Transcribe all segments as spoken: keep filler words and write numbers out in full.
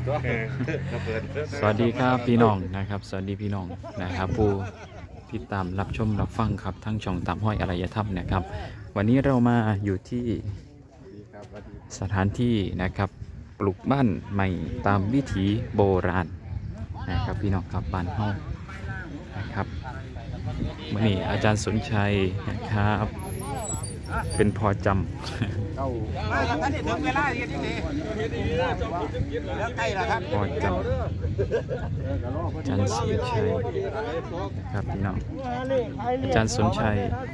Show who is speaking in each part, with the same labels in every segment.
Speaker 1: สวัสดีครับพี่น้องนะครับสวัสดีพี่น้องนะครับผู้ติดตามรับชมรับฟังครับทั้งช่องตามห้อยอารยธรรมนะครับวันนี้เรามาอยู่ที่สถานที่นะครับปลูกบ้านใหม่ตามวิถีโบราณนะครับพี่น้องครับบ้านเฮานะครับวันนี้อาจารย์สนชัยนะครับเป็นพอจำพอจำอาจารย์สนชัยครับพี่น้องอาจารย์สนชัย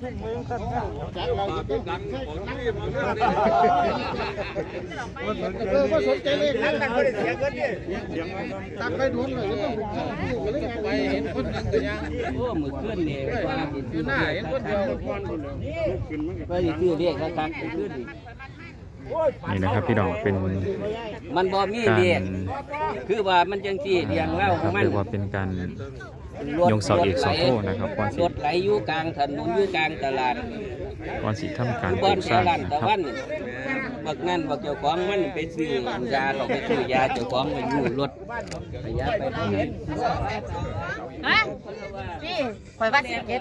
Speaker 2: ตั้งไปดูหน่อยก็ต้องไปเห็นคนนั่งตัวอย่างโอ้มือขึ้นเนี่ยคือหน้าเห็นคนเดียวไปคือเรียกครับขึ้น
Speaker 1: นี่นะครับพี่น้องเป็น
Speaker 2: มันบอมีเรียกคือว่ามันจังจีเรียงเล่าของมัน
Speaker 1: เรียกว่าเป็นการยงเสาเอกเสาโทนะครับก่อนสิ
Speaker 2: รถไหลอยู่กลางถนนอยู่กลางตลาด
Speaker 1: ก่อนสิทำการปลูกสร้างนะครับ
Speaker 2: บักนั่นบักเจ้าของมันไปซื้อยาเราไปซื้อยาเจ้าของมันอยู่รถไปยาไปทำเงิน
Speaker 3: ฮะนี่คอยว่าสิเก็ด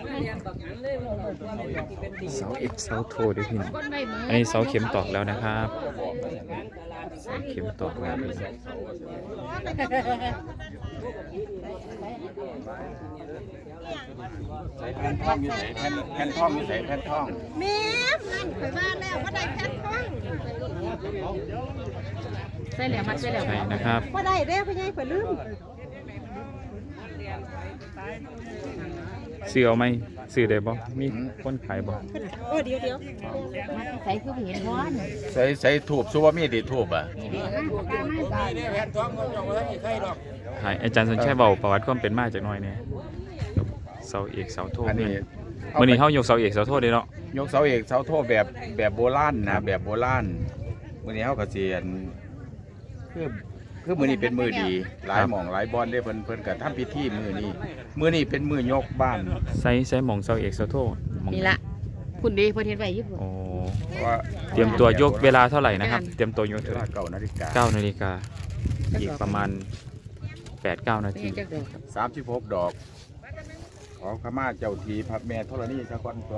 Speaker 1: เสาเอกเสาโทด้วยพี่น้องอันนี้เสาเข็มตอกแล้วนะครับเสาเข็มตอกแล้ว
Speaker 4: ใส่แผ่นท่องมีใส่แผ่นแผ่นท่องมีใส่แผ่นท่อง
Speaker 3: แม่นั่นคอยว่าแล้วว่าได้แผ่นท่องใส่แล้วมัดใส่แล้ว
Speaker 1: ใช่นะครับ
Speaker 3: ว่าได้เด้พี่ใหญ่ข่อยลืม
Speaker 1: ซื้อเอาไหมซื้อได้บ่มีคนขายบ่
Speaker 3: โอ้เดี๋ยวเดี๋ยวใส่คือเห็นร้อน
Speaker 4: ใส่ใส่ถูบซูว่ามีติถูบอ่ะ
Speaker 1: ขายอาจารย์สนชัยเบาประวัติความเป็นมาจากน้อยเนี่ยเสาเอกเสาโทอันนี้มื่อนี้เขายกเสาเอกเสาโทได้เนาะ
Speaker 4: ยกเสาเอกเสาโทแบบแบบโบราณนะแบบโบราณมื่อนี้เขากระเจียนคือคือมือนี้เป็นมือดีหลายหม่องหลายบอลได้เพิ่นเพิ่นกับทำพิธีมือนี้มือนี้เป็นมือยกบ้าน
Speaker 1: ใส่ใส่หม่องเสาเอกเสาโท
Speaker 3: นี่ละคุณดีเพิ่นเห็นไว้ญี่ปุ่น
Speaker 1: โอ้เตรียมตัวยกเวลาเท่าไหร่นะครับเตรียมตัวยกเวลา
Speaker 4: เก้านาฬิกา
Speaker 1: เก้านาฬิกาอีกประมาณแปดเก้านาที
Speaker 4: สามสิบหกดอกขอขมาเจ้าทีพระแม่ธรณีสักวันตัว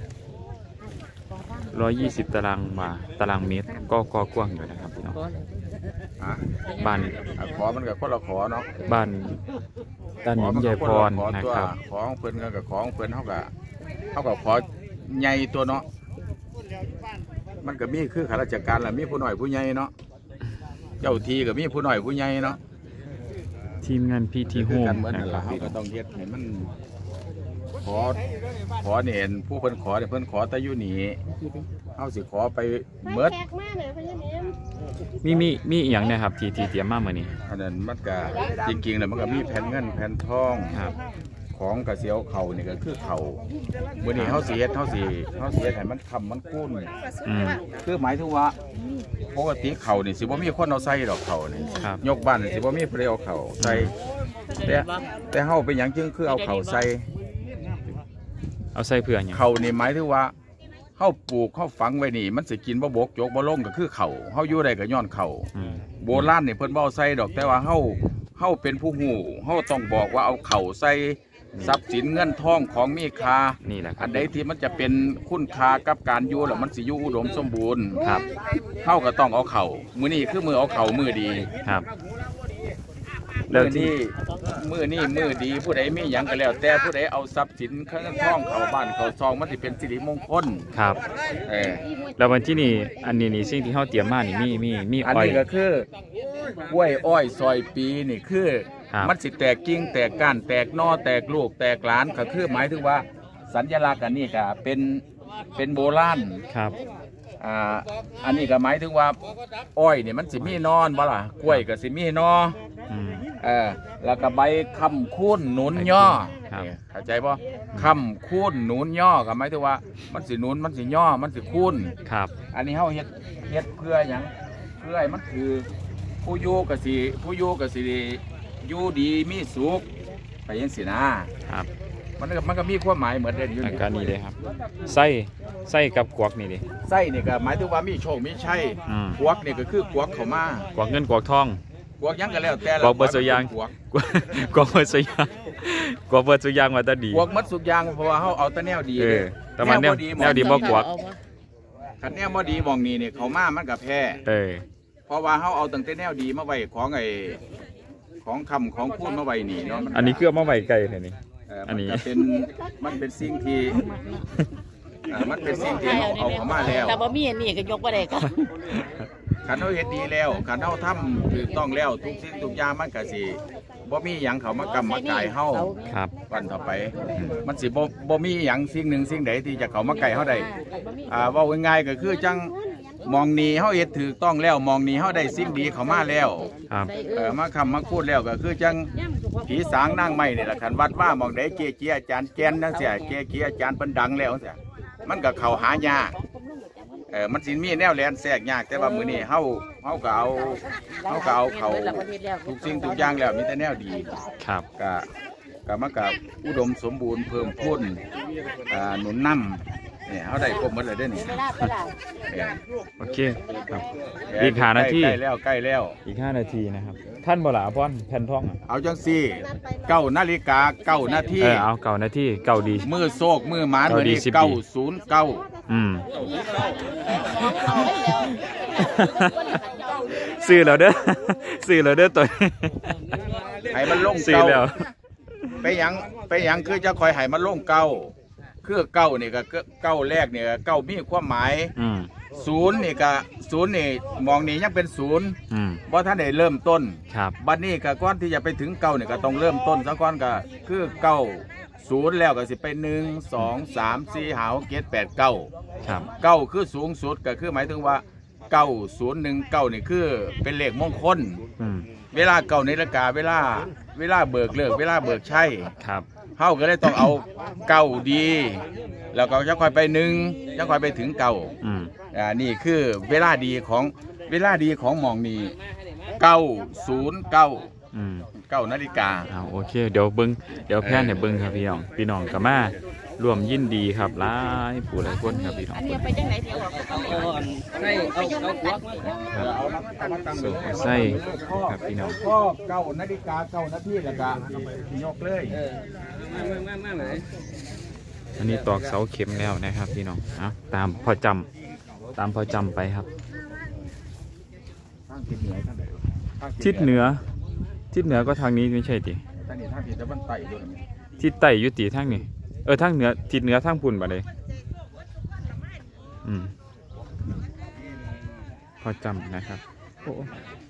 Speaker 1: ร้อยยี่สิบตารางมาตารางเมตรก็ก็กว้างอยู่นะครับพี่น้องบ้าน
Speaker 4: ขอมันกับคนละขอเนาะ
Speaker 1: บ้านด้านหญิงใหญ่พรนะครับ
Speaker 4: ของเพิ่นกับของเพิ่นเท่ากับเท่ากับขอใหญ่ตัวเนาะมันก็มีคือข้าราชการแหละมีผู้หน่อยผู้ใหญ่เนาะเจ้าทีกับมีผู้หน่อยผู้ใหญ่เนาะ
Speaker 1: ทีมงานพีทีโฮมนะครับ
Speaker 4: ก็ต้องเฮ็ดให้มันขอขอเห็นผู้เพิ่นขอเพิ่นขอแต่อยู่นี่เอาสิขอไปเมิด
Speaker 1: มีมีมีอย่างนะครับทีทีเตรียมมาเมื่อนี้
Speaker 4: อันนั้นมันก็จริงๆเลยมันก็มีแผ่นเงินแผ่นทอง
Speaker 1: ครับ
Speaker 4: ของกระเสียวเข่านี่ก็คือเข่าเมื่อนี้เขาเสียเขาสีเขาเสียให้มันทำมันกุ้นคือหมายถึงว่าปกติเข่านี่สิบ่มีคนเอาใส่ดอกเข่านี่ยกบ้านสิบ่มีผู้ใดเอาเข่าใส่แต่แต่เขาเป็นอย่างจึงคือเอาเข่าใส่
Speaker 1: เอาใส่เพื่ออย่าง
Speaker 4: เข่านี่หมายถึงว่าเขาปลูกเขาฝังไว้นี่มันสิกินบ่บกยกบ่ลงก็คือเข่าเขาอยู่ได้ก็ย้อนเข่าโบราณนี่เพิ่นบ่ใส่ดอกแต่ว่าเขาเขาเป็นผู้หูเขาต้องบอกว่าเอาเข่าใส่ทรัพย์สินเงินทองของมีค่า
Speaker 1: นี่แหละ
Speaker 4: อันใดที่มันจะเป็นคุณค่ากับการอยู่แล้วมันสิอยู่อุดมสมบูรณ์
Speaker 1: ครับ
Speaker 4: เขาก็ต้องเอาเข่ามือนี่คือมือเอาเข่ามือดี
Speaker 1: ครับ
Speaker 4: มือนี่มือนี่มือดีผู้ใดมีอย่างก็แล้วแต่ผู้ใดเอาทรัพย์สินเงินทองเข้าบ้านเข้าซองมันสิเป็นสิริมงคล
Speaker 1: ครับ
Speaker 4: เออ
Speaker 1: แล้ววันที่นี่อันนี้นี่สิ่งที่เขาเตรียมมานี่มีมีมี
Speaker 4: อ้อยอันนี้ก็คือกล้วยอ้อยซอยปีนี่คือมันสิแตกกิ่งแตกก้านแตกนอแตกลูกแตกหลานก็คือหมายถึงว่าสัญลักษณ์อันนี้ก็เป็นเป็นโบราณ
Speaker 1: ครับ
Speaker 4: อ่าอันนี้ก็หมายถึงว่าอ้อยเนี่ยมันสิมีนอนบ่ล่ะกล้วยก็สิมีนอเออแล้วก็ใบคำคูนหนุนย่อเข้าใจป่ะคำคูนหนุนย่อก็หมายถึงว่ามันสิหนุนมันสิย่อมันสิคูน
Speaker 1: ครับ
Speaker 4: อันนี้เขาเฮ็ดเฮ็ดเพื่ออย่างเพื่อมันคือผู้อยู่ก็สิผู้อยู่ก็สิอยู่ดีมีสุขไปยังสินะครับมันก็มันก็มีความหมายเหมือนเดิมอยู่
Speaker 1: ในการนี้เลยครับไส้ไส้กับกวักนี่ดิ
Speaker 4: ไส้นี่ก็หมายถึงว่ามีโชคมีชัยกวักนี่ก็คือกวักเข้ามาก
Speaker 1: วักเงินกวักทอง
Speaker 4: กวกยังก็แล้วแต่
Speaker 1: กวกเบิดสุยาง
Speaker 4: กวก
Speaker 1: กวกเบิดสุยางกวกเบิดสุยางมาตาดี
Speaker 4: กวกมัดสุกยางเพราะว่าเฮาเอาแต่แนวดี
Speaker 1: เอ
Speaker 4: เด้
Speaker 1: อแต่มันแนวแนวดีบ่กวก
Speaker 4: คันแนวบ่ดีหม่องนี้เนี่ยเขามามันก็แพ้
Speaker 1: เออ
Speaker 4: เพราะว่าเฮาเอาตั้งแต่แนวดีมาไว้ของไอ้ของคำของพูดมาไว้นี่เนาะมั
Speaker 1: อันนี้คือเอามาไว้ไกลแท้นี่
Speaker 4: เออ
Speaker 1: อันนี้
Speaker 4: มันก็เป็นมันเป็นสิ่งที่เออมันเป็นสิ่งที่เราเอาเข้ามาแล้ว
Speaker 3: แต่บ่มีอันนี้ก็ยกบ่ได้ก็
Speaker 4: คันเฮาเฮ็ดดีแล้วคันเฮาทำถูกต้องแล้วทุกสิ่งทุกอย่างมันก็สิบ่มีหยังเข้ามากำมากายเฮา
Speaker 1: ครับ
Speaker 4: วันต่อไป มันสิบ่บ่มีหยังสิ่งหนึ่งสิ่งใดที่จะเข้ามาไกลเฮาได้อ่าเว้าง่ายๆก็คือจังมองนี้เฮาเฮ็ดถูกต้องแล้วมองนี้เฮาได้สิ่งดีเข้ามาแล้ว
Speaker 1: ครับ
Speaker 4: เออมาคำมาพูดแล้วก็คือจังผีสางนั่งไม่นี่แหละคันวัดว่ามองได้เกจีอาจารย์แกนนั่นเสียเกจีอาจารย์เพิ่นดังแล้วเสียมันก็เข้าหายากเออมันสิมีแนวแลนแทรกยากแต่ว่ามื้อนี้เฮาเฮาก็เอาเฮาก็เอาเขาทุกสิ่งทุกอย่างแล้วมีแต่แนวดี
Speaker 1: ครับ
Speaker 4: ก็ก็มันก็อุดมสมบูรณ์เพิ่มพูนอ่าหนุนนำเนี่ยเฮาได้ครบหมดเลยเด้อนี่เออ
Speaker 1: โอเคครับอีกห้านาที
Speaker 4: ใกล้แล้วใกล้แล้ว
Speaker 1: อีกห้านาทีนะครับ ท่านบ่ล่ะพรแผ่นทองอะ
Speaker 4: เอาจังซี่เก้านาฬิกาเก้านาที
Speaker 1: เออเอาเก่านาทีเก่าดี
Speaker 4: มือโศกมือหมาน
Speaker 1: เก้า
Speaker 4: มือ
Speaker 1: ดี
Speaker 4: นี้
Speaker 1: สิบดี
Speaker 4: เก้าศูนย์เก้า
Speaker 1: อืมซื้อแล้วเด้อซื้อแล้วเด้อตัวนี้
Speaker 4: ให้มันลง
Speaker 1: ซื้อ
Speaker 4: เก้า
Speaker 1: แล้ว
Speaker 4: ไปหยังไปหยังคือจะคอยให้มันลงเก้าคือเก้านี่ก็เก้าแรกนี่ก็เก้ามีความหมาย
Speaker 1: อืม
Speaker 4: ศูนย์นี่ก็ศูนย์นี่มองนี่ยังเป็นศูนย์
Speaker 1: อืม
Speaker 4: เพราะท่านได้เริ่มต้น
Speaker 1: ครับ
Speaker 4: บัดนี้ก็ก่อนที่จะไปถึงเก้านี่ก็ต้องเริ่มต้นซะก่อนก็คือเก้าศูนย์แล้วก็สิไปหนึ่งสองสามสี่ห้าหกเจ็ดแปดเก้า
Speaker 1: ครับ
Speaker 4: เก้าคือสูงสุดก็คือหมายถึงว่าเก้าศูนย์หนึ่งเก้านี่คือเป็นเลขมงคล
Speaker 1: อืม
Speaker 4: เวลาเก้านาฬิกาเวลาเวลาเบิกเลิกเวลาเบิกใช่
Speaker 1: ครับ
Speaker 4: เฮาก็เลยต้องเอาเก้าดี แล้วก็จะค่อยไปหนึ่งจะค่อยไปถึงเก้า
Speaker 1: อืม
Speaker 4: อ่านี่คือเวลาดีของเวลาดีของหมองนี้เก้าศูนย์เก้า
Speaker 1: อืม
Speaker 4: เก้านาฬิกา
Speaker 1: เอาโอเคเดี๋ยวเบิ้งเดี๋ยวแพนให้เบิ้งครับพี่น้องพี่น้องกับมาร่วมยินดีครับหลายผู้หลายคนครับพี่น้อง
Speaker 3: อันนี้ไปจังไหนเดี๋ยวออกก็ไม่
Speaker 2: เอาอันใส่เอาเอากวกมา
Speaker 4: เอาน้ำตาลตั้ง
Speaker 1: สูตรไส้ครับพี่น้อง
Speaker 4: ข้อเก้านาฬิกาเก้านาทีแล้วก็ยกเลย
Speaker 2: เออมามามามาเลย
Speaker 1: อันนี้ตอกเสาเข็มแล้วนะครับพี่น้องเอาตามพอจำตามพอจำไปครับ
Speaker 4: ทางทิศเหนือทางไหนทาง
Speaker 1: ทิศเหนือทิศเหนือก็ทางนี้ไม่ใช่ติ
Speaker 4: ทางนี้ทางทิศตะวันใต้ด้วยนะ
Speaker 1: ทิศใต้อยุติทางนี้เออทางเหนือทิศเหนือทางปุ่นบ่เลยอืมพอจำนะครับโอ้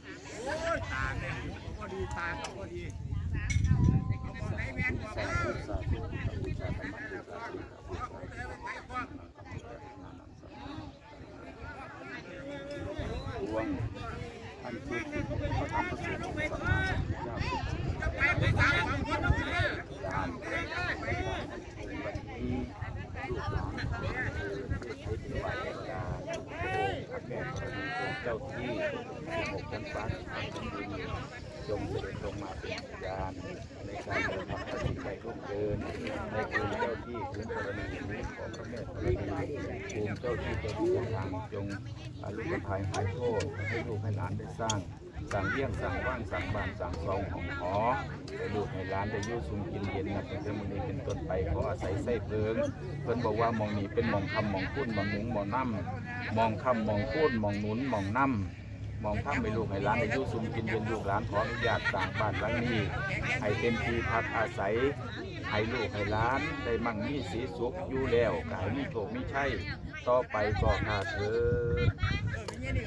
Speaker 4: เจ้าที่สิบหกชั้นฟ้าจงเสด็จลงมาเป็นพยานในการกระทำที่ใดร่วมเกินในคืนเจ้าที่คืนกรณีนี้ของพระแม่ธรณีภูมิเจ้าที่เจ้าที่ทางจงอรุณภัยหายโทษให้ลูกให้หลานได้สร้างสั่งเยี่ยงสั่งว่างสั่งบานสั่งซองของหอให้ลูกให้หลานได้ยุ่ซุ่มกินเย็นนะเป็นเรื่องนี้เป็นต้นไปขออาศัยไส้เพิงเพิ่นบอกว่ามองนี้เป็นมองคำมองคุ้นมองหนุงมองน้ำมองคำมองคุ้นมองหนุนมองน้ำมองข้ามไปลูกให้หลานได้ยุ่ซุ่มกินเย็นลูกหลานขออนุญาตสร้างบ้านหลังนี้ให้เป็นที่พักอาศัยให้ลูกให้หลานได้มั่งมีสีสุขอยู่แล้วกายมีโชคมีชัยต่อไปก็ขาดเถิด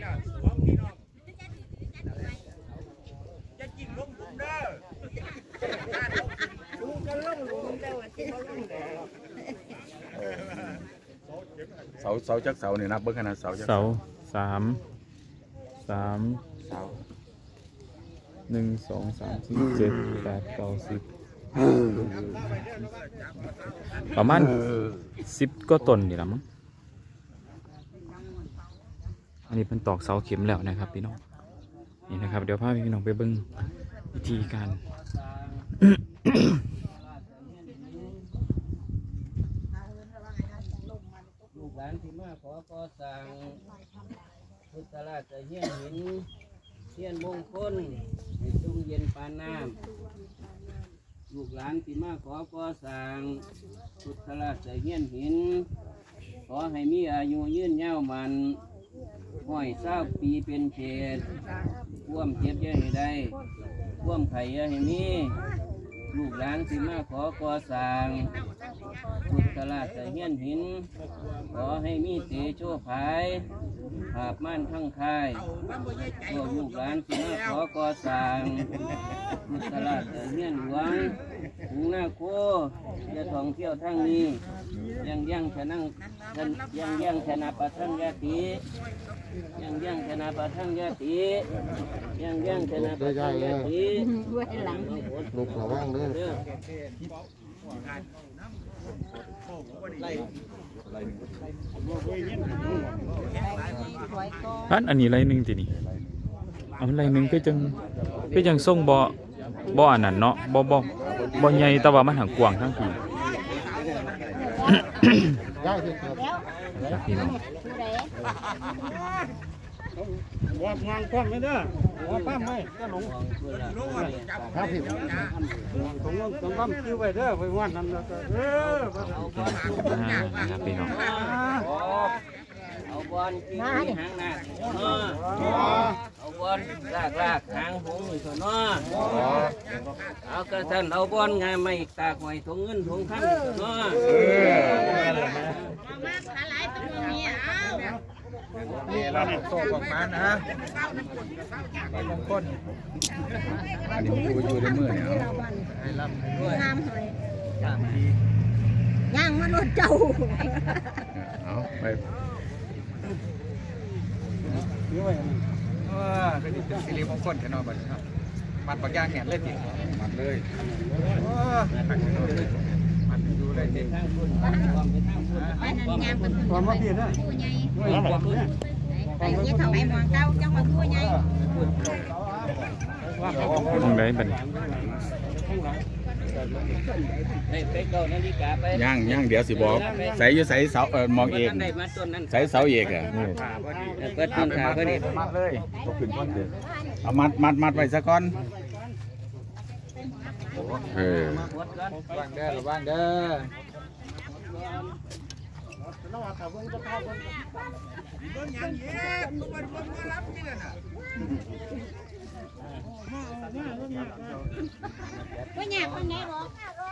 Speaker 4: เสาเสาจักเสาเนี่ยนับเบิ้งขนาดเสาจัก
Speaker 1: เสาสามสาม
Speaker 4: เสา
Speaker 1: หนึ่งสองสามสี่เจ็ดแปดเก้าสิบประมาณสิบก็ต้นนี่ละมั้งอันนี้เป็นตอกเสาเข็มแล้วนะครับพี่น้องนี่นะครับเดี๋ยวพาพี่น้องไปเบิ้งวิธีการ
Speaker 2: ลูกหลานที่มาขอก่อสร้างพุทธราชเฮียนหินเทียนมงคลให้จุ่มเย็นปานน้ำลูกหลานที่มาขอก่อสร้างพุทธราชเฮียนหินขอให้มีอายุยืนยาวมันห้อยเศร้าปีเป็นเขตท่วมเจ็บอย่าให้ได้ท่วมไข่อย่าให้มีลูกหลานที่มาขอก่อสร้างพุทธราชเฮียนหินขอให้มีเตโชภายภาพม่านทั้งคายพวกลูกหลานที่มาขอก่อสร้างพุทธราชเฮียนหลวงถึงหน้าโคจะท่องเที่ยวทั้งนี้ยังยังชนะยังยังชนะประทังยาติยังยังชนะประทังยาติยังยังชนะประทังยาติ
Speaker 3: ด้วยหลัง
Speaker 2: ลูกระวังเด้อ
Speaker 1: อันอันนี้ไรหนึ่งทีนี่เอาไรหนึ่งก็จังก็จังส่งบ่บ่อันนั้นเนาะบ่บ่บ่ใหญ่แต่ว่ามันหังกว้างทั้งทีพี่น้อง
Speaker 5: ว่างานกว้างเลยเด้อว่าป้ามไหมก็หลงครับพี่ตรงนั้นตรงนั้นคิวไปเด้อไปวันนั้นแล้วก็เออ
Speaker 1: นะครับพี่น้อง
Speaker 2: เอาบอลที่หางหน้าเอาบอลลากลากหางหงอยู่ส่วนน้อเอากระสันเอาบอลไงไม่ตากหอยถุงเงินถุงคำส่วนน้อ
Speaker 4: นี่เราโซ่ของมันนะไปมงคลอันนี้มันอยู่ในมือเนี่ยให้รับด้วย
Speaker 3: งามเลยย่างมนุษย์เจ้า
Speaker 4: เอาไปเออก็นี่เป็นสิริมงคลแค่นอนบัดนี้ครับมัดปากย่างแหนเลยติมัดเลยโอ้มัดดูเลยติ
Speaker 3: ไปนั่นยางเป็นตัวใหญ่ไปเยี่ยมไปมองเก้าจังหวัดตัวใหญ่
Speaker 1: ตรงไหนบัดนี้
Speaker 2: ไปเก้านาฬิกาไป
Speaker 4: ย่างย่างเดี๋ยวสิบอกใส่อยู่ใส่เสาเออมองเองใส่เสาเอกอ่ะ
Speaker 2: เปิดต้นขาก็ดี
Speaker 4: มัดเลยตกขึ้นก้อนเดียวเอามัดมัดมัดไว้ซะก่อนเออ
Speaker 2: วางเด้อวางเด้อ
Speaker 3: ตัวใหญ่คนไหนบอก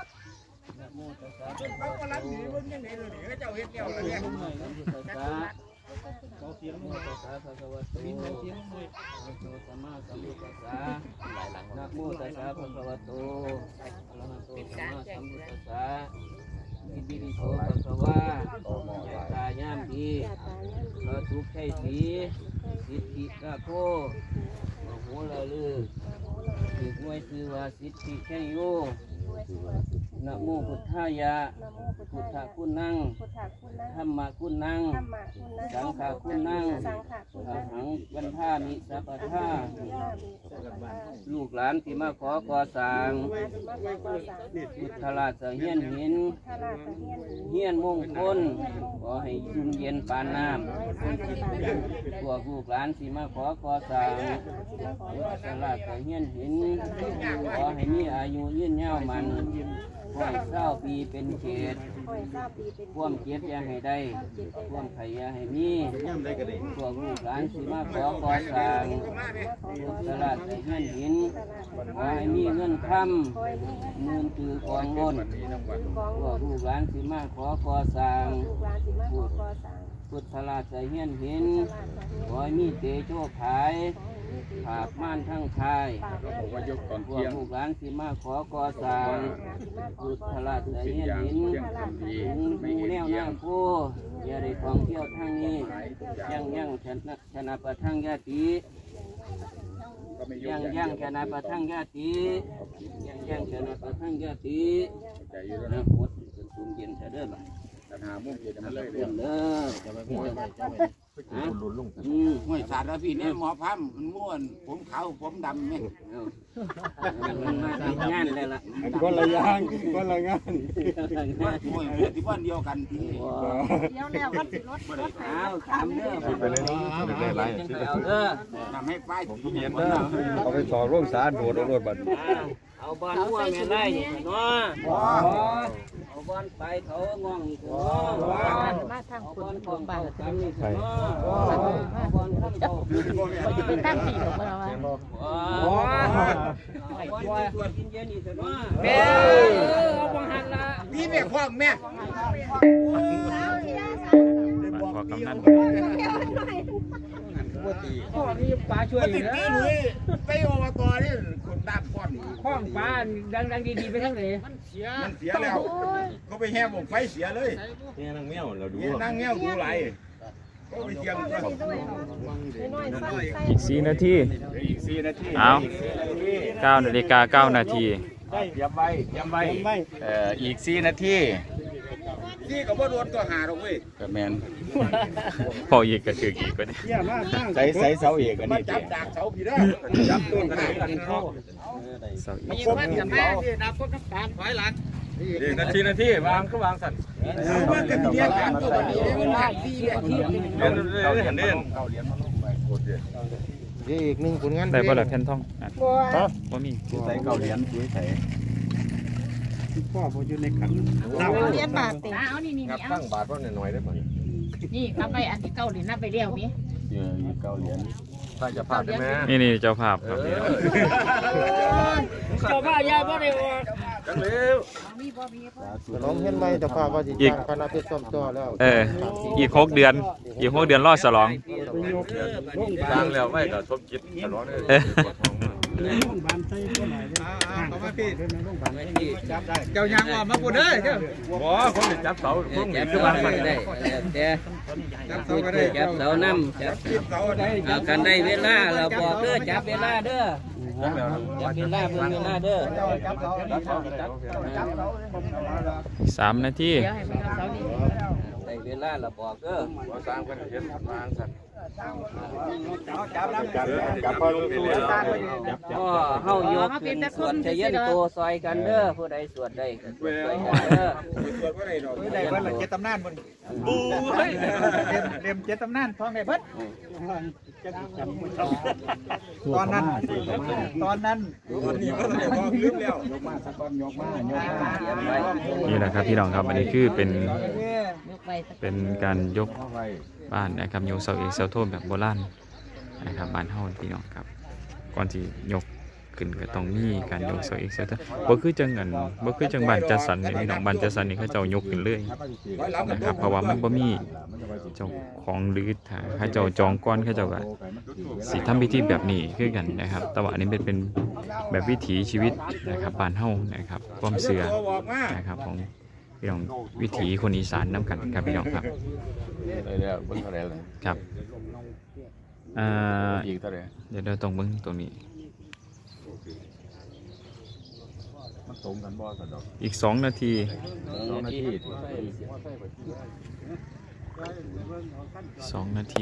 Speaker 2: นะโมตัสสะภะคะวะโตอะระหะโตสัมมาสัมพุทธัสสะอิติปิโสภะคะวะยะตายามดีพระทุกข์ใช่สีสิทธิกะโคมโหละลือถือหวยคือว่าสิทธิใช่โยนะโมพุทธายะพุทธะคุณนั่งธรรมะคุณนั่งสังฆะคุณนั่งอหังวันท่ามิสัพพะท่าลูกหลานที่มาขอก่อสร้างพุทธราชเฮียนหินเฮียนมงคลขอให้ชุ่มเย็นปานน้ำพวกลูกหลานที่มาขอก่อสร้างพุทธราชเฮียนหินขอให้มีอายุยืนยาวมันห้อยเศร้าปีเป็นเขตท่วมเจ็บอย่าให้ได้ท่วมไข่อย่าให้มีพวกลูกหลานสิมาขอก่อสร้างพุทธราชเฮียนหินขอให้มีเงินคำเงินตือกองล้นพวกลูกหลานสิมาขอก่อสร้างพุทธราชเฮียนหินขอให้มีเตโชภายภาพม่านทั้งชายพวกลูกหลานสิมาขอก่อสร้างพุทธราชเฮียนหินถึงมูแนวหน้าโคอย่าได้ท่องเที่ยวทางนี้ยังยังชนะชนะประทังญาติยังยังชนะประทังญาติยังยังชนะประทังญาตินะพุทธสุนเย็นเสด็จ
Speaker 4: หามุมเย็นมันเลย
Speaker 2: เด้ออืมห้วยสาดแล้วพี่เนี่ยหมอพัมมันม้วนผมขาวผมดำไหมมันมาติดงานเลยล่ะ
Speaker 5: คนละอย่างคนละงาน
Speaker 2: ห้วยที่บ้านเดียวกันที่
Speaker 3: เดี๋ยวแล้วก็สิรถรถ
Speaker 2: เอาถามเด้อไปเลยไปเลยเอาเด้อทำให้ป้ายผมเห็นเด้อ
Speaker 5: เอาไปต่อร่วมสารโดดเอารถบัด
Speaker 2: เอาบอลมั่วแม่ไล่นี่เนาะเอาบอลไปเขางองนี่เนาะ
Speaker 3: มาทาง
Speaker 2: เอา
Speaker 3: คุ
Speaker 2: บอ
Speaker 3: ณ
Speaker 2: ล
Speaker 3: ขอ
Speaker 2: ของ ง
Speaker 3: บ้า
Speaker 2: บ้าน น
Speaker 3: จะ
Speaker 2: ทำนี่เนาะเอาบอลข้างเขา
Speaker 3: ไปตั้งสี่หรอกเราว่า
Speaker 2: เอาบอลไปตัวกินเย็นนี่เนาะแม่เอาบอลหันละพี่แม่พ่อแม่
Speaker 1: บ้านพอกำนัน
Speaker 2: พ่อนี่ปลาช่วยอยู่นะ
Speaker 4: ไปอบตนี่คนตามพ่อน
Speaker 2: ข้องปลาดังๆดีๆไปทั้งไหน
Speaker 4: มันเสียแล้วเขาไปแห่บอกไฟเสียเลยเนี่ยนั่งเงี้ยวเราดูนั่งเงี้ยวดูไหลก็ไปเสียง
Speaker 1: อีกสี่นาที
Speaker 4: อีกสี่นาที
Speaker 1: เอาเก้านาฬิกาเก้านาที
Speaker 4: ได้เตรียมไว้เตรียมไว้เอ่ออีกสี่นาทีที่กับว่าโดนก็หาเราเว้ยก็แมน
Speaker 1: พออีกก็คืออีกก็ได้
Speaker 4: ใส่ใส่เสาเอกอันนี้จับดากเสาผีได้จับต้นได้
Speaker 1: เสาอีก
Speaker 2: มีคนกับแม่ที่นับคนกับการถอยหลัง
Speaker 4: อีกนาทีนาทีวางก็วางสั่นมันก็เรียกกันตัวนี้มันหักที่เรียกที่เรียนเรียนเรียนเรียนเกาเหรียญมาลงไปโคตรเดียว
Speaker 5: อีกหนึ่งผลงาน
Speaker 1: ได้บ่ล่ะแผ่นทองอ่ะบ่มี
Speaker 4: ใส่เกาเหรียญใส่
Speaker 5: พ่อผมอยู่ในขัน
Speaker 3: เรียนบาทเต็มเอานี่นี่
Speaker 4: ครับ
Speaker 3: นี่เอา
Speaker 4: ตั้งบาทว่าหน่อยได้ป่ะ
Speaker 3: นี่เอาไปอันที่เก้าหรือนับไปเดียวมี
Speaker 4: เยอะเกาเหรียญถ้าจะพาได้ไหม
Speaker 1: นี่นี่เจ้าภาพครับพี่น้อง
Speaker 2: เจ้าบ้ายายบ่ได้ว่า
Speaker 4: จังเร็ว
Speaker 3: มีบ่มีบ่
Speaker 5: น้องเห็นไหมแต่ฟ้าว่าสิจ้างคณะเพชรซ้อมต่อแล้ว
Speaker 1: เอออีกหกเดือนอีกหกเดือนรอฉลอง
Speaker 4: จางแล้วไม่ก็สมจิตฉลองเลย
Speaker 1: เออ
Speaker 5: เจ้ายังว่ามาพูดได้เจ้า
Speaker 4: บ่คนจะจับเสาคน
Speaker 2: จับ
Speaker 4: จะ
Speaker 2: เสา
Speaker 4: มา
Speaker 2: ได้แต่
Speaker 5: จับเสาก็ได้
Speaker 2: จับเสาน้ำจับเอากันได้เวลาเราบอกเด้อจับเวลาเด้อจับเวลาเบิ่งเวลาเด้อ
Speaker 1: สามนาที
Speaker 3: เดี๋ยวให้ไปเอาเสานี่
Speaker 2: ได้เวลาเราบอกเด้อ
Speaker 4: สร้างกันเห็นวางสั่น
Speaker 5: จับน้ำจับจับพอรู้ตัว
Speaker 2: พ่อเฮายกขึ้นสวดชยันโตซอยกันเด้อผู้ใดสวดได้ก็สวดซอยกันเด้อ
Speaker 5: ได้เบิ้ลเจ็ดตำนานบนบูเล่มเจ็ดตำนานท้องได้เบิ้ลตอนนั้นตอนนั้น
Speaker 1: นี่แหละครับพี่น้องครับอันนี้คือเป็น
Speaker 3: ยกไป
Speaker 1: เป็นการยกบ้านนะครับยกเสาเอกเสาโทษแบบโบราณนะครับบ้านเฮาพี่น้องครับก่อนที่ยกขึ้นก็ต้องมีการยกเสาเอกเสาโทษบ่คือจังอันบ่คือจังบ้านจัดสรรนี่พี่น้องบ้านจัดสรรนี่เขาเจ้ายกขึ้นเลยนะครับเพราะว่ามันบ่มีเจ้าของหรือถ้าเขาเจ้าจองก่อนเขาเจ้าก็สิทำพิธีแบบนี้คือกันนะครับแต่ว่าอันนี้เป็นเป็นแบบวิถีชีวิตนะครับบ้านเฮานะครับความเชื่อนะครับของพี่น้องวิถีคนอีสานนํกันครับพี่น้องครับ
Speaker 4: ได้แล้วเบิ่งเท่าไหร่เลย
Speaker 1: ครับอ่า
Speaker 4: อีกเท่าไหร่
Speaker 1: เดี๋ยวเราต้องเบิ่งตรงนี้
Speaker 4: มันตรงกันบ่สันดอก
Speaker 1: อีกสองนาที
Speaker 4: สองนาที
Speaker 1: สองนาที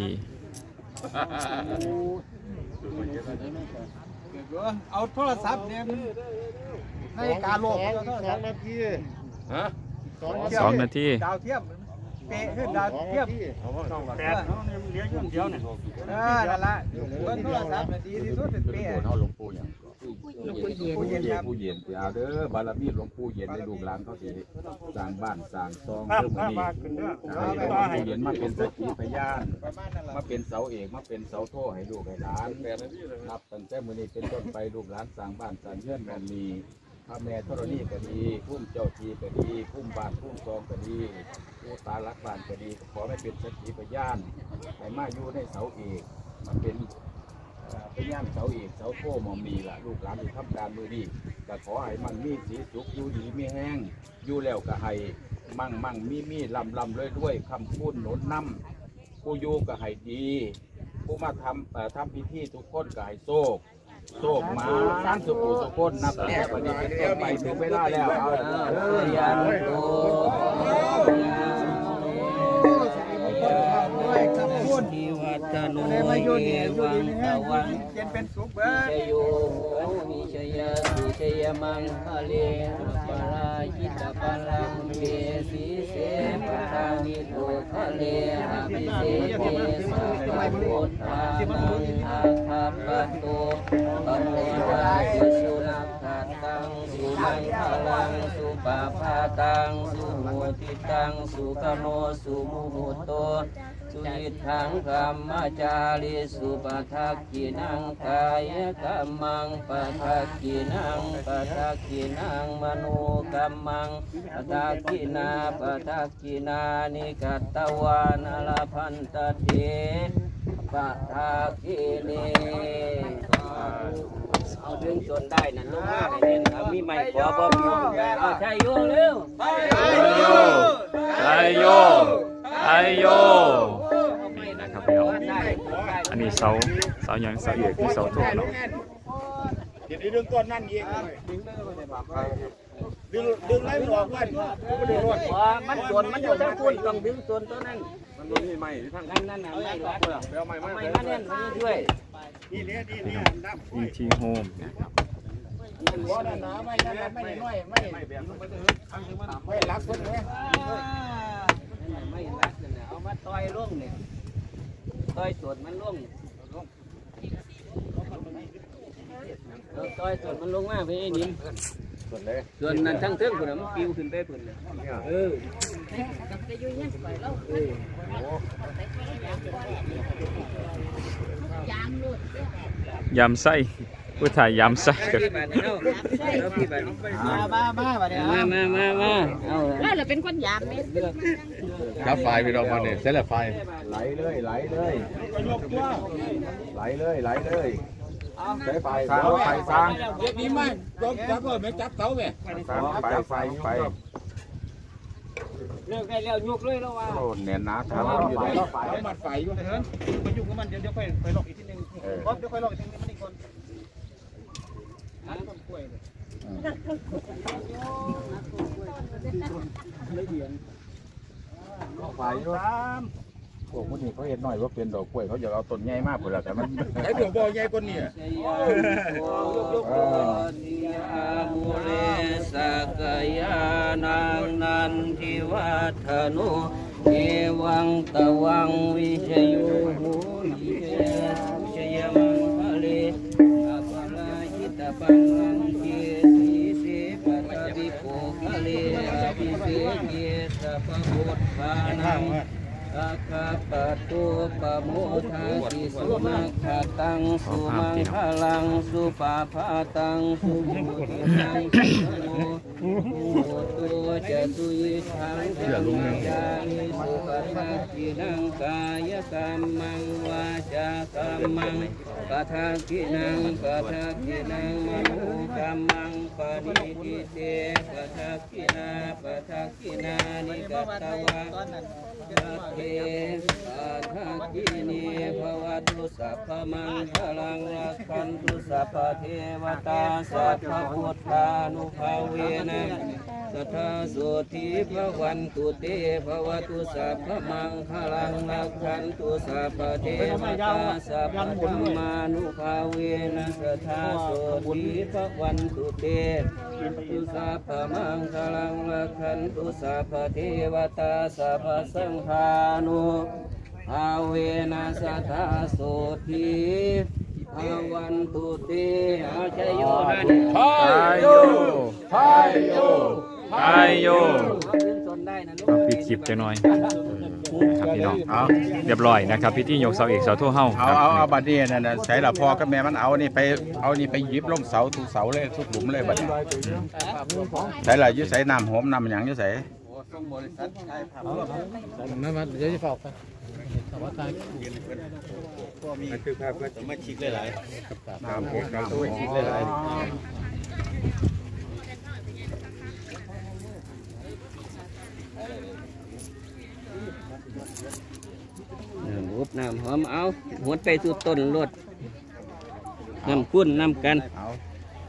Speaker 5: เอาโทรศัพท์เนี่ยในการโลกสองนาที
Speaker 4: ฮะ
Speaker 1: สองนาที
Speaker 5: ดาวเทียมเป๊ะขึ้นดาวเทียมแปดเลี้ยงยุ่งเดียวเนี่ยเออนั่นละเบิ้งโทรศัพท์ดีที่สุดเป็นเป๊ะ
Speaker 4: เฮาหลวงปู่หยัง
Speaker 5: ผู้เย็น
Speaker 4: ผู้เย็นผู้เย็นไปเอาเด้อบารมีหลวงปู่เย็นในลูกหลานเขาสิสร้างบ้านสร้างซองเพื่อมื้อนี้ให้หลวงปู่เย็นมาเป็นสักขีพยานมาเป็นเสาเอกมาเป็นเสาโทให้ลูกให้หลานนับตั้งแต่มื้อนี้เป็นต้นไปลูกหลานสร้างบ้านสร้างเรือนกันมีพระแม่ธรณีก็ดีพุ่มเจ้าทีก็ดีพุ่มบ้านพุ่มซองก็ดีผู้ตาลักบ้านก็ดีขอให้เป็นสักขีพยานให้มาอยู่ในเสาเอกมาเป็นเป็นย่างเสาเอกเสาโทมอมมีละลูกหลานที่ทำการมือดีก็ขอให้มันมีสีสุขอยู่ดีมีแห้งอยู่แล้วก็ให้มั่งมั่งมีมีลำลำเลยด้วยคำพูดหนุนนำผู้อยู่ก็ให้ดีผู้มาทำทำพิธีทุกคนก็ให้โชคโชคมาสั้นสุขุสุขคนนับแต่วันนี้เป็นต้นไปถึงเวลาแล้วเอา
Speaker 2: เออยันโต
Speaker 5: ด้วยคำพูด
Speaker 2: ดีโนเอวังตะวังเป็นสุขเบิดโยมิชยาสุชยมังคะเลปารายิตาปารังเบสีเสปะทานิโตคะเลอภิเศษเกสัพพุทธานังอาคาปะโตปะโมทาจิสุนักขัดตังสุมังคลังสุปาพาตังสุโหติตังสุขโนสุมุหุโตสุยิทังกัมมจาริสุปทักขินังกายกัมมังปทักขินังปทักขินังมโนกัมมังปทักขินาปทักขินานิกัตตวานาลพันตเถปทักขิเนเอาดึงจนได้นั่นลงมาให้เน้นครับมีไม้ขอบ่มีเอาใช่โยเร็วใช่โย
Speaker 1: ไอโยไอโยนี่นะครับพี่น้องอันนี้เสาเสาอย่างเสาเอกคือเสาโทเนาะ
Speaker 5: เดี๋ยวดึงต้นนั่นอีกดึงดึงไล่มันออกกันไม่ได้รอด
Speaker 2: มันส่วนมันอยู่ทั้งคุณต้องดึงส่วนตัวนั้น
Speaker 5: มันไม่มีไม้ที่ทั้ง
Speaker 2: นั่นนั่นน่ะไม่รัก
Speaker 5: ไปเอาไม้มา
Speaker 2: ไม่มาเน่นมาช่วย
Speaker 5: นี่เนี่ยนี่เนี่ยนับ
Speaker 1: อีทีโฮมนะครับ
Speaker 5: หัวนั่นนะไม่นั่นไม่น้อยไม่ไม่แบบไม่รักคนเลย
Speaker 2: ไม่รักเนี่ยเอามาต่อยล่งเนี่ยต่อยส่วนมันล่งต่อยส่วนมันลงมาไปไอ้นิ่มส่วนนั้นทั้งเทิงคนมันปิวขึ้นไปคนเลยเออ
Speaker 1: ยำไส้ผู้ถ่ายยำไส้กัน
Speaker 2: มามามามามามามาเอา
Speaker 3: แล้วเราเป็นคนยามเนี่ย
Speaker 4: ครับไฟพี่น้องมาเนี่ยเสร็จแล้วไฟไหลเลยไหลเลยไหลเลยไหลเลยใช้ไฟสร้างไฟสร้าง
Speaker 5: เด็กนี้มันจับจับเลยไม่จับเสาไง
Speaker 4: ไฟไฟไฟ
Speaker 2: เลิกได้แล้วยุกเลยแล้วว่า
Speaker 4: โอ้เนียนนะครับอยู่ไหน
Speaker 5: ไฟมันไฟอยู่เถินมันอยู่กับมันเดี๋ยวเดี๋ยวค่อยค่อยลอกอีกทีนึงพร้อมเดี๋ยวค่อยลอกอีกทีนึงมันอีกคนอันต้นกล้วยเลยไฟอยู่พวกมันนี่เขาเห็นหน่อยว่าเป็นดอกกล้วยเขาอยากเอาต้นใหญ่มากเวลาแต่มันไอ้ดอกบ่อใหญ่กว่านี้
Speaker 2: มุเรสักยานังนันทิวัฒโนเอวังตวังวิชโยโหยิเยสุชยมังคะเลอปารายิตาปังนันเกสีเสปะตติโภคะเลอภิเศษเกสัพพุทธานังอาคาปะตุปะโมทาติสุนักขตังสุมังคลังสุปาพาตังสุโมทิตังสุโมโหตุจะตุยิทังธรรมจาริสุปทักขินังกายกรรมังวาจากรรมังปทักขินังปทักขินังมโนกรรมังปณิทิเตปทักขินาปทักขินานิกัตตวะเทสัทธกินีภวตุสัพพมังคลังรักขันตุสัพพเทวตาสัพพพุทธานุภาเวนะสัทธาโสธีภวันตุเตภวตุสัพพมังคลังรักขันตุสัพพเทวตาสัพพธรรมานุภาเวนะสัทธาโสธีภวันตุเตตุสัพพมังคลังรักขันตุสัพพเทวตาสัพพสังฆานุภาเวนะสัทธาโสธีภวันตุเตอาชโยหัน
Speaker 1: ไอโยไอโยไอโยเอาปิดคลิปจะหน่อยครับพี่น้องเอาเรียบร้อยนะครับพิธียกเสาเอกเสาโทเฮา
Speaker 4: เอาเอาเอาบัดนี้นั่นน่ะใช้ละพ่อกับแม่มันเอานี่ไปเอานี่ไปหยิบลงเสาทุกเสาเลยทุกหลุมเลยบัดนี้ใช้ละยื้อใส่น้ำหอมน้ำหยังยื้อใส่น้ำมันเดี๋ยวจะฝากไปคือภาพก็จะไม่ชิกเลยหลายน้ำผมก็ไม่ชิกเลยหลาย
Speaker 2: รูปน้ำหอมเอาหดไปสู่ต้นรถน้ำคุ้นน้ำกัน
Speaker 4: เอา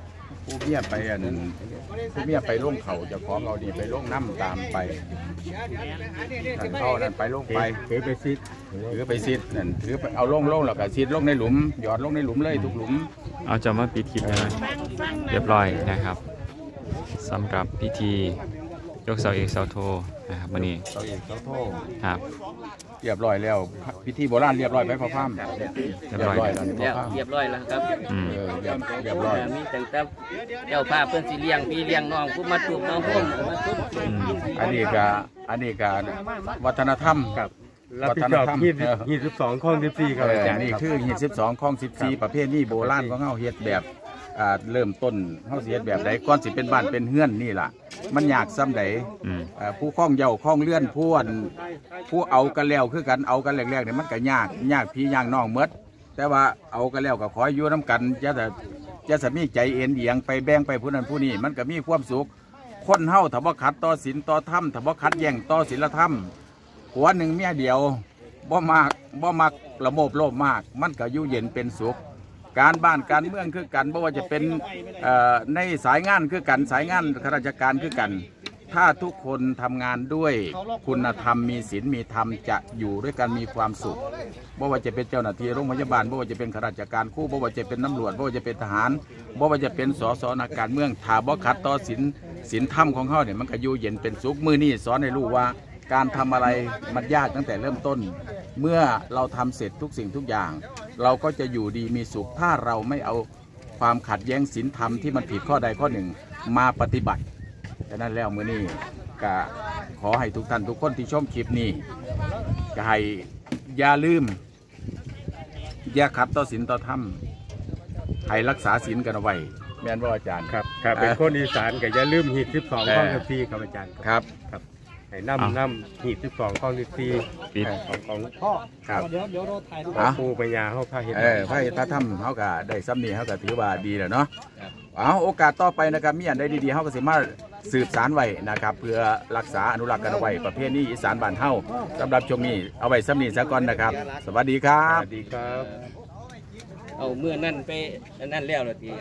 Speaker 4: ผู้เมียไปอันผู้เมียไปล่งเขาเจะของเอาดีไปล่งน้ำตามไปนั่นเขานั่นไปล่งไปถือไปซิดถือไปซิดนั่นถือไปเอาล่งล่งแล้วก็ซิดล่งในหลุมหยอดล่งในหลุมเลยทุกหลุม
Speaker 1: เอาจะมาปิดคลิปนะเรียบร้อยนะครับสำหรับพิธียกเสาเอกเสาโทนะครับวันนี้
Speaker 4: เสาเอกเสาโท
Speaker 1: ครับ
Speaker 4: เรียบร้อยแล้วพิธีโบราณเรียบร้อยไปพ่อพาม
Speaker 1: เรียบร้อย
Speaker 4: แล้วนี่พ่อพาม
Speaker 2: เรียบร้อยแล้วครับ
Speaker 1: อืม
Speaker 4: เออเรียบเรียบร้อย
Speaker 2: มีแต่แต่เจ้าภาพเพิ่นสิเลี้ยงพี่เลี้ยงน้องผู้มาตูบน้องพุ่มมาทุบ
Speaker 4: อันนี้ก็อันนี้ก็วัฒนธรรม
Speaker 5: ครับรับผิดชอบยี่สิบยี่สิบสองข้องสิบสี่ครับ
Speaker 4: เอ
Speaker 5: อา
Speaker 4: อ
Speaker 5: จารย์
Speaker 4: นี่คือหีดสิบสองข้องสิบสี่ประเภทนี้โบราณของเฮาเฮ็ดแบบอ่าเริ่มต้นเฮาสิเฮ็ดแบบใดก่อนสิเป็นบ้านเป็นเฮือนนี่ล่ะมันยากซ้ำใด
Speaker 1: อืม
Speaker 4: อ่าผู้คล้องเหย้าคล้องเลื่อนผู้อันผู้เอากันแล้วคือกันเอากันแรกๆเนี่ยมันก็ยากยากพี่ยากน้องหมดแต่ว่าเอากันแล้วก็ขออยู่น้ำกันจะแต่จะสมีใจเอ็นเอียงไปแบ่งไปผู้นั้นผู้นี้มันก็มีความสุขคนเฮาถ้าบ่ขัดต่อศีลต่อธรรมถ้าบ่ขัดแย้งต่อศีลธรรมหัวหนึ่งเมียเดียวบ่มากบ่มักระโมบโลภมาก มันก็อยู่เย็นเป็นสุข การบ้านการเมืองคือกันบ่ว่าจะเป็นเอ่อในสายงานคือกันสายงานข้าราชการคือกัน ถ้าทุกคนทำงานด้วยคุณธรรมมีศีลมีธรรมจะอยู่ด้วยกันมีความสุขบ่ว่าจะเป็นเจ้าหน้าที่โรงพยาบาลบ่ว่าจะเป็นข้าราชการครูบ่ว่าจะเป็นตำรวจบ่ว่าจะเป็นทหารบ่ว่าจะเป็นสสนักการเมืองถ้าบ่ขัดต่อศีลศีลธรรมของเขาเนี่ยมันก็อยู่เย็นเป็นสุขมื้อนี้สอนให้รู้ว่าการทำอะไรมันยากตั้งแต่เริ่มต้น เมื่อเราทำเสร็จทุกสิ่งทุกอย่าง เราก็จะอยู่ดีมีสุขถ้าเราไม่เอาความขัดแย้งศีลธรรมที่มันผิดข้อใดข้อหนึ่งมาปฏิบัติฉะนั้นแล้วมื้อนี้ก็ขอให้ทุกท่านทุกคนที่ชมคลิปนี้ก็ให้อย่าลืมอย่าขัดต่อศีลต่อธรรมให้รักษาศีลกันเอาไว้แม่นว่าอาจารย์
Speaker 5: ครับครับเป็นคนอีสานก็อย่าลืมหีดสิบสองข้องสิบสี่ครับอาจารย์
Speaker 4: ครับ
Speaker 5: ครับให้น้ำน้ำหีดสิบสองข้องสิบสี่
Speaker 1: ปิด
Speaker 5: ของของพ่อ
Speaker 4: ครับ
Speaker 5: เดี๋ยวเดี๋ยวเราถ่าย
Speaker 4: อ่ะ
Speaker 5: ปูปัญญาเขาพาเห็น
Speaker 4: เออพระพระธรรมเขาก็ได้ซ้ำนี่เขาก็ถือว่าดีแล้วเนาะเอาโอกาสต่อไปนะครับมีอันใดดีๆเขาก็สามารถสืบสารไว้นะครับเพื่อรักษาอนุรักษ์กันเอาไว้ประเภทนี้อีสานบ้านเฮาสำหรับช่วงนี้เอาไว้ซ้ำนี่ซะก่อนนะครับ สวัสดีครั
Speaker 5: ส
Speaker 4: บ
Speaker 5: วัสดีครับ
Speaker 2: เอาเมื่อนั่นไปอันนั่นแล้วล่ะที